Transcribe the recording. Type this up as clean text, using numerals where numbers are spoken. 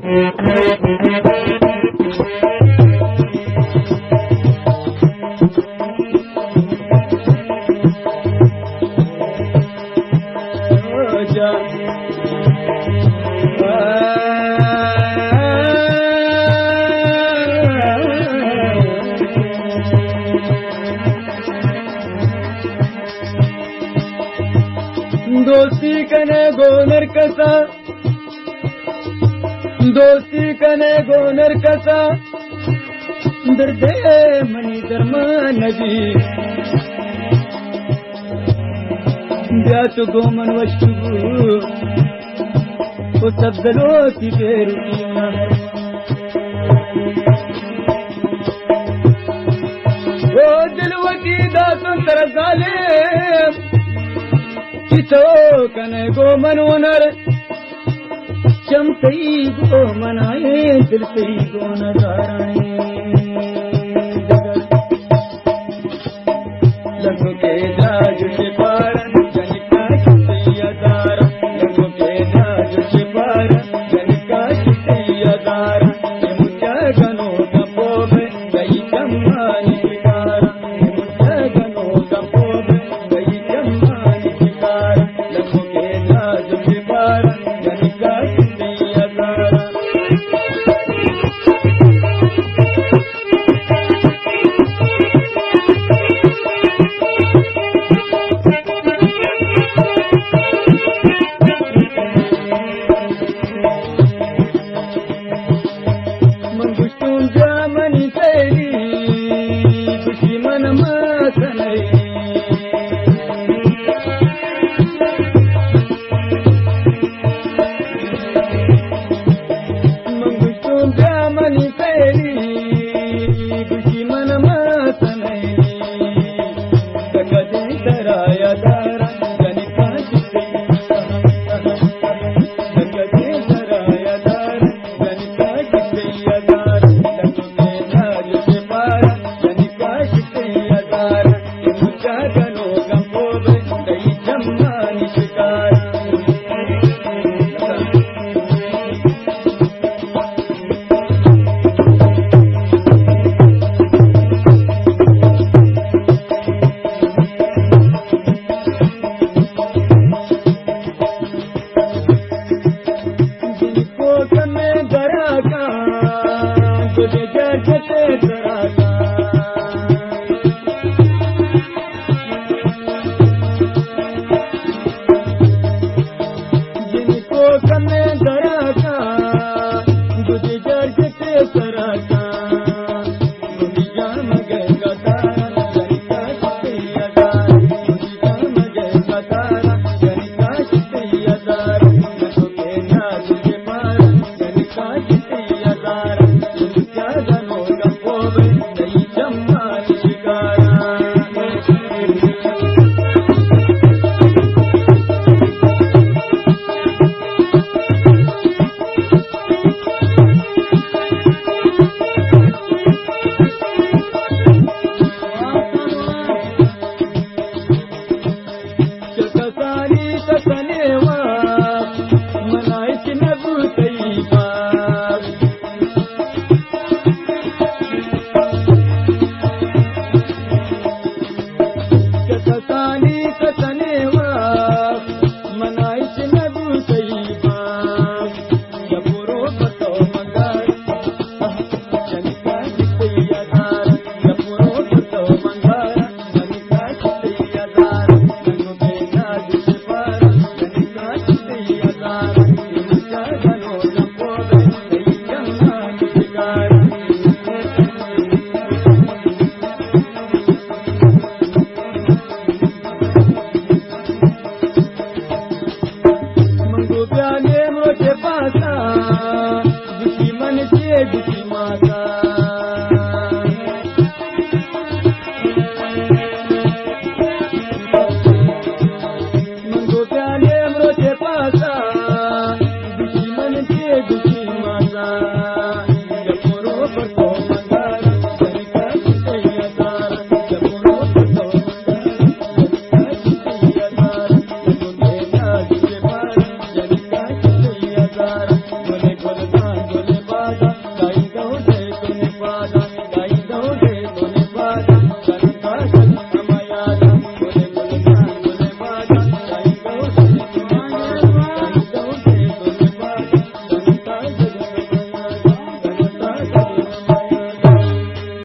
दोस्ती कने गोनर कसा, दोस्ती कने गोनर कसा, दर्दे मनी धर्मा नदी ब्यात गोमन वस्तु वो तब्दलो की बेरुकिया वो दिलवती दातुन तरजाले किसो कने गो मनोनर चमकई गो मनाए दिल से गो नजाराए लगो के जाज से पार जनिका किसियादार लगो के जाज से पार जनिका किसियादार ये मुझा गनो गपो में गई जम्मानी शिकार ये मुझा गनो गपो में गई जम्मानी शिकार लगो के जाज से पार जनिका किसियादार